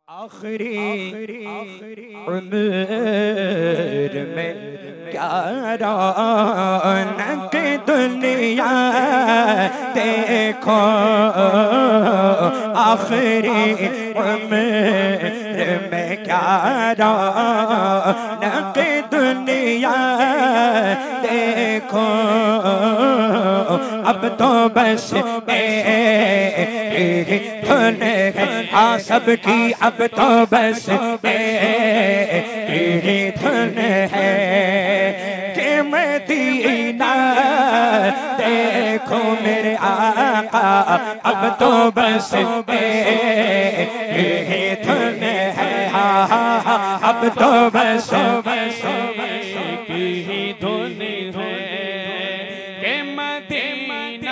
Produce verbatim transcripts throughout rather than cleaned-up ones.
आखिरी उम्र में क्या रौनक दुनिया देखो, आखिरी उम्र में क्या रौनक दुनिया देखो। अब तो बस धुन है हाँ सबकी, अब तो बस तेरी धुन है कि मदीना देखो मेरे आका। अब तो बस तेरी धुन है हाँ हाँ हाँ, अब तो बस बस की ही धुन है कि मदीना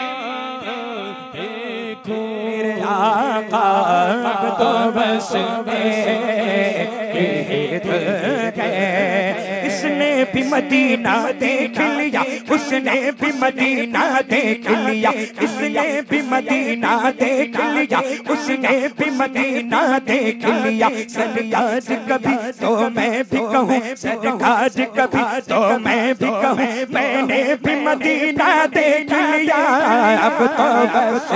देखो मेरे आका। अब तो बस इसने भी मदीना देख लिया, उसने भी मदीना देख लिया, इसने भी मदीना देख लिया, उसने भी मदीना देख लिया। सरकार कभी तो मैं भी कहूँ, सरकार कभी तो मैं भी कहूँ, मैंने भी मदीना देख लिया। अब तो बस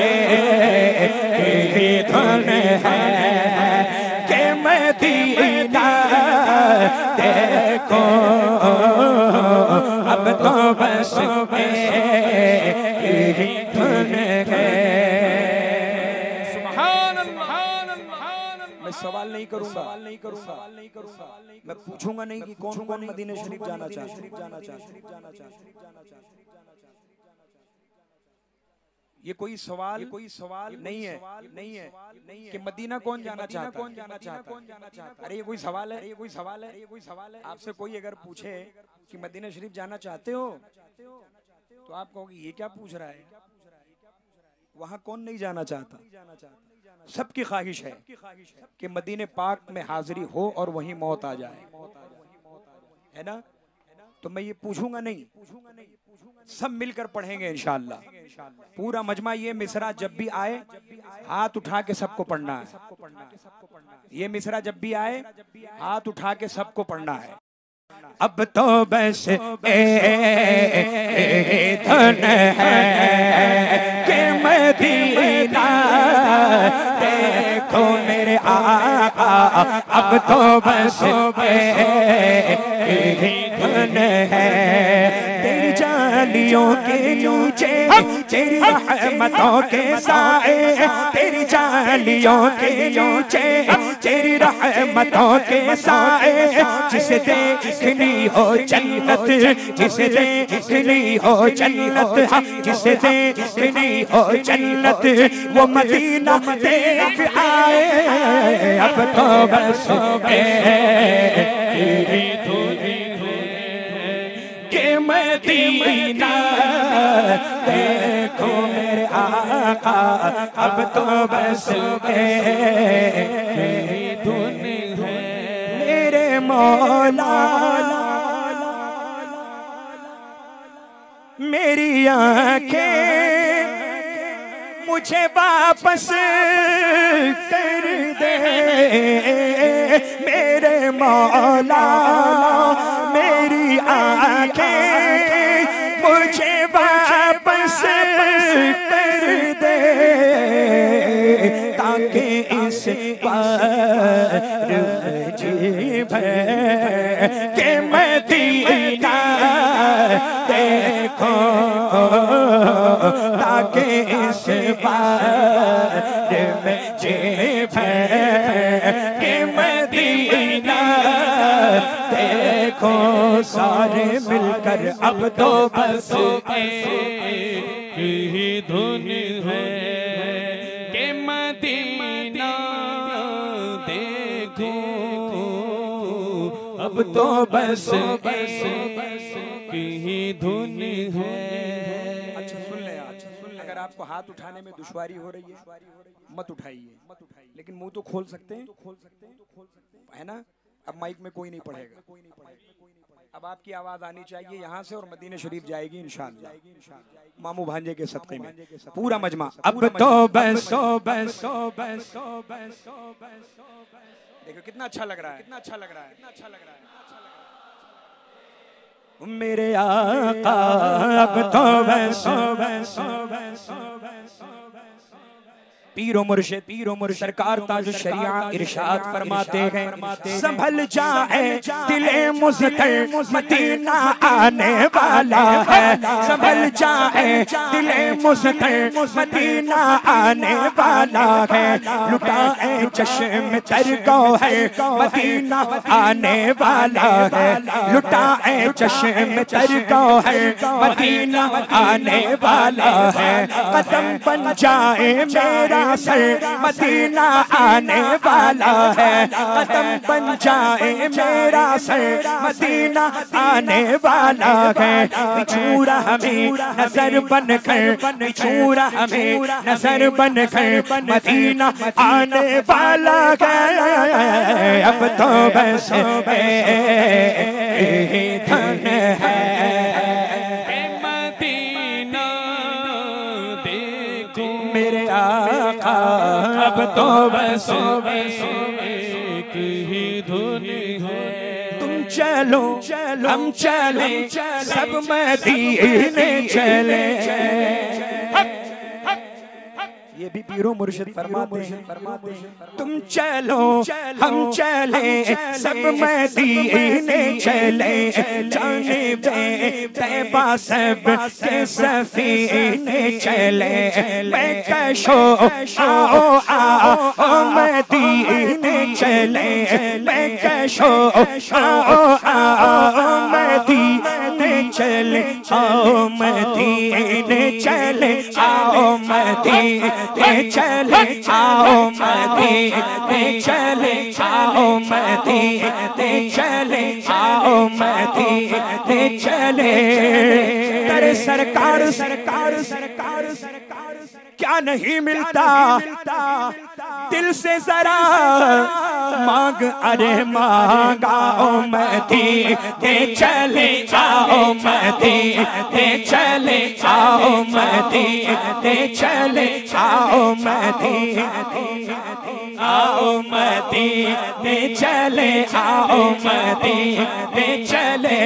तेरी धुन है कि मदीना देखो। अब तो बस तेरी धुन है। सुभान अल्लाह। मैं सवाल नहीं करूंगा, सवाल नहीं करूंगा, नहीं करूंगा। मैं पूछूंगा नहीं कि कौन कौन मदीना शरीफ जाना चाहता है, जाना चाहता है, जाना चाहता है। ये कोई सवाल, कोई सवाल नहीं है, नहीं है, नहीं है कि मदीना कौन जाना चाहता, कौन जाना चाहता, कौन जाना चाहता। अरे ये कोई सवाल है, ये कोई सवाल है, ये कोई सवाल है। आपसे कोई अगर पूछे कि मदीना शरीफ जाना चाहते हो तो आप कहोगे ये क्या पूछ रहा है। वहाँ कौन नहीं जाना चाहता, सबकी ख्वाहिश है कि मदीने पाक में हाजिरी हो और वहीं मौत आ जाए, है ना। तो मैं ये पूछूंगा नहीं, सब मिलकर पढ़ेंगे इंशाअल्लाह। पूरा मजमा ये मिसरा जब भी आए हाथ उठा के सबको पढ़ना है। ये मिसरा जब भी आए हाथ उठा के सबको पढ़ना है। अब तो बस ए धुन है कि मदीना देखो मेरे आका। अब तो बस तेरी धुन है। तेरी जालियों के नीचे तेरी रहमतों के साए, तेरी जालियों के नीचे तेरी रहमतों के साए। जिसे देखनी हो जन्नत, जिसे देखनी हो जन्नत, जिसे देखनी हो जन्नत वो मदीना देख आए। अब तो बस तेरी धुन के मदीना देखो मेरे आका। अब तो बस तेरी धुन है मेरे मौला। मेरी आंखें मुझे वापस कर दे मेरे मौला। मेरी आंखें मुझे वापस कर दे ताकि इस बार जी भर के मदीना देखो, ताकि इस बार में जी भर के मदीना देखो। सारे मिलकर अब तो बस ही धुन है कि मदीना देखो। अब तो बस ही धुन है। अच्छा सुन ले, अच्छा सुन ले। अगर आपको हाथ उठाने में दुश्वारी हो रही है मत उठाइए, मत उठाइए। लेकिन मुंह तो खोल सकते हैं, खोल सकते हैं, है ना। अब माइक में कोई नहीं पढ़ेगा, अब आपकी आवाज आनी चाहिए यहाँ से और मदीने शरीफ जाएगी इंशाअल्लाह, मामू भांजे के सदक़े में पूरा मजमा। अब तो बस बस बस बस देखो कितना अच्छा लग रहा है, कितना अच्छा लग रहा है, कितना अच्छा लग रहा है मेरे आका। अब तो बस बस बस पीरो मुर्शिद पीरो मुर्शिद सरकार ताज शरिया इरशाद फरमाते हैं, संभल जाए दिले मुज़्तर मदीना आने वाला है, संभल जाए दिले मुज़्तर मदीना आने वाला है, लुटाए चश्म तर को है मदीना आने वाला है, लुटाए चश्म तर को है मदीना आने वाला है, कदम बन जाए मेरा सर मदीना आने वाला है, कदम बन जाए मेरा सर मदीना आने वाला है, बिछूरा हमें नजर बन कर, बिछूरा हमें नजर बन कर मदीना आने वाला है। अब तो बस धन है मदीना देखो मेरे आका। अब तो बस एक ही धुन है, तुम चलो हम चले सब मदीने चले। ये भी पीरो मुर्शिद फरमाते हैं, तुम चलो हम चले सब मदीने चले, जाने बे तैबा सब के सफीने चले, मैं कशो आओ आओ मदीने चले, मैं कशो आओ आओ मदीने चले, आओ मदीने चले, आओ मदीने चले, आओ मदीने चले, आओ मदीने चले, आओ मदीने चले। तेरे सरकार सरकार सरकार सरकार क्या नहीं मिलता दिल से जरा मांग, अरे मांगा ओ मदीने चले, आओ मदीने चले, आओ मदीने चले, आओ मदीने आओ मदीने चले, आओ मदीने चले।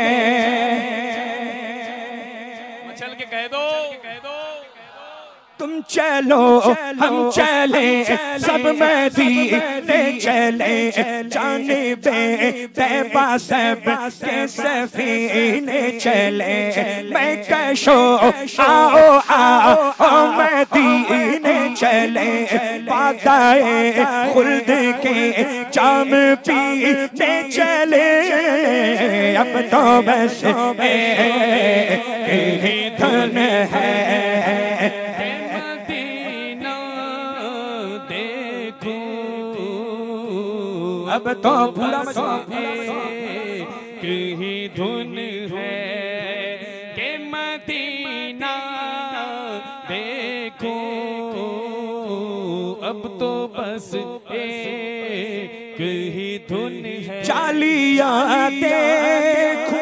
चल के कह दो तुम चलो हम चले सब मदीने चले, जाने बे तैबा सब के सफीने चले, मैं कशो आओ आओ मदीने चले, पाताए खुल्द के जाम पीने चले। अब तो बस यही धन है अब तो पूरा की धुन है के मदीना देखो। अब तो बस एक ही धुन है, चालिया देखो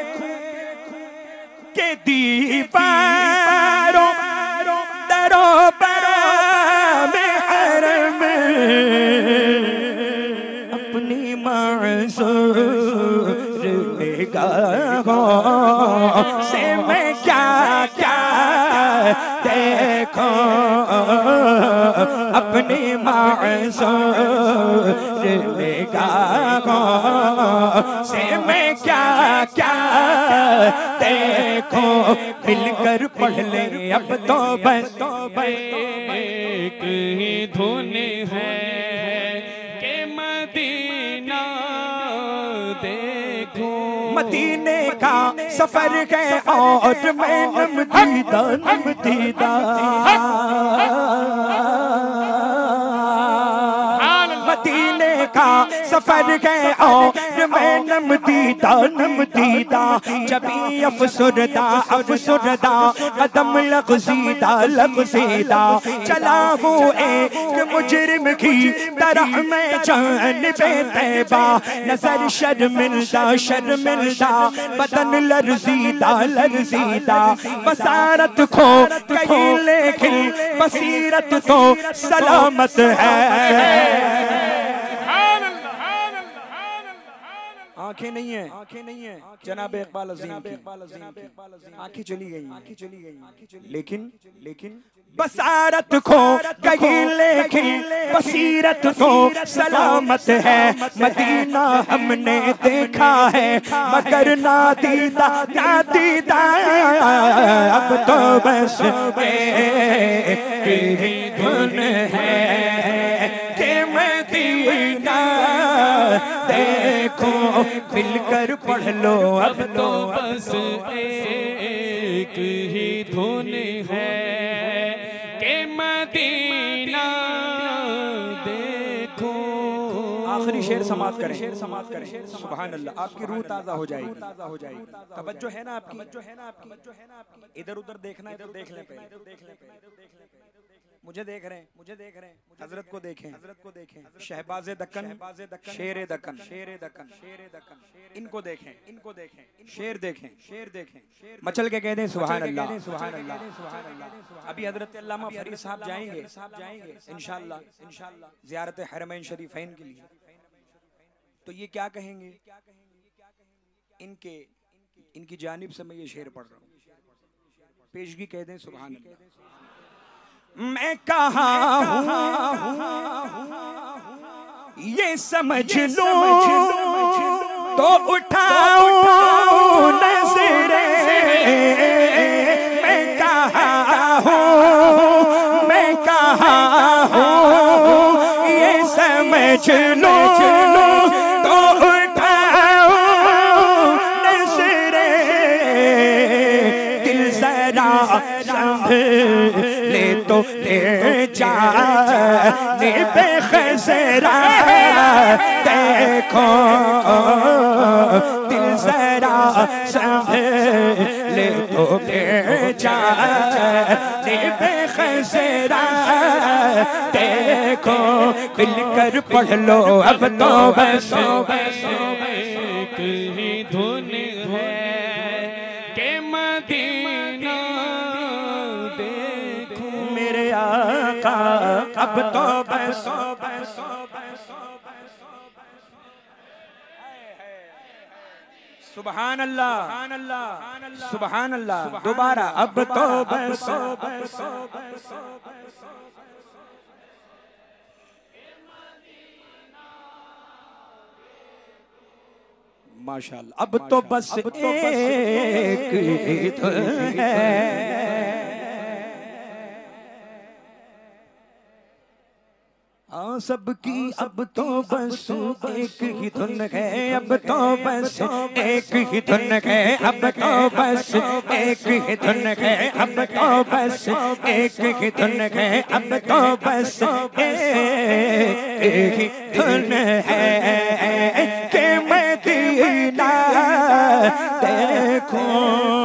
के दीवारों दरों पर में हरम निगाहों से मैं क्या क्या देखो, अपनी मासूर निगाहों से मैं क्या क्या देखो, मिलकर पढ़ ले अब तो बस एक ही धुन है के मदीना देखो। मदीने का सफर है और मैं नमदीदा नमदीदा मदीने का सफर है और मैं नम दीदा नम दीदा जबी अफसुरदा अफसुरदा कदम लग़ज़ीदा लग़ज़ीदा चला हूँ एक मुजरिम की तरह मैं जान बेतैबा नजर शर्मिंदा शर्मिंदा बदन लर्ज़ीदा लर्ज़ीदा बसारत खो कहीं लेकिन बसीरत तो सलामत है। आंखें नहीं है आंखें नहीं है जनाब इकबाल अज़ीम की आंखें चली गई आंखें चली गई लेकिन लेकिन बसारत खो कहीं लेकिन बसीरत तो सलामत है। मदीना हमने देखा है मगर ना दीदा ना दीदा अब तो बस एक ही धुन है कि मदीना देखो मिलकर पढ़ लो अब तो बस एक ही धुन है कि मदीना देखो। आखिरी शेर समाप्त करें शेर समाप्त करें सुभान अल्लाह आपकी रूह ताज़ा हो जाएगी ताज़ा हो जाएगी तवज्जो है ना आपकी तवज्जो है ना आपकी तवज्जो है ना आपकी इधर उधर देखना है तो देख लें पहले देख लें पहले मुझे देख रहे हैं मुझे देख रहे हैं हजरत को देखें हजरत को देखें शहबाज़े दक्कन शेरे दक्कन शेरे दक्कन शेरे दक्कन इनको देखें इनको देखें शेर देखें शेर देखें मचल के कह दें सुभान अल्लाह सुभान अल्लाह सुभान अल्लाह। अभी हजरत अल्लामा फरीद साहब जाएंगे साहब जाएंगे इंशाअल्लाह इंशाअल्लाह ज़ियारत हरमैन शरीफैन के लिए तो ये क्या कहेंगे इनके इनकी जानिब से मैं ये शेर पढ़ रहा हूँ पेशगी कह दें सुभान अल्लाह। मैं कहाँ हूँ ये समझ लो तो उठाओ नज़रें मैं कहाँ हूँ मैं कहाँ हूँ ये समझ लो तो उठाओ नज़रें दिल जरा संभले तो दे जाने पे खसरा देखो दिल जरा संभले तो दे जाने पे खसरा देखो मिलकर पढ़ लो अब तो बस एक ही धुन है कि मदीना देखो मेरे आका अब तो बस सुभान अल्लाह सुभान अल्लाह सुभान अल्लाह दोबारा अब तो बस माशाअल्लाह अब तो बस एक ही धुन है हाँ सबकी अब तो बस एक ही धुन है अब तो बस एक ही धुन है अब तो बस एक ही धुन है अब तो बस एक ही धुन है अब तो बस एक ही धुन है कि मदीना देखो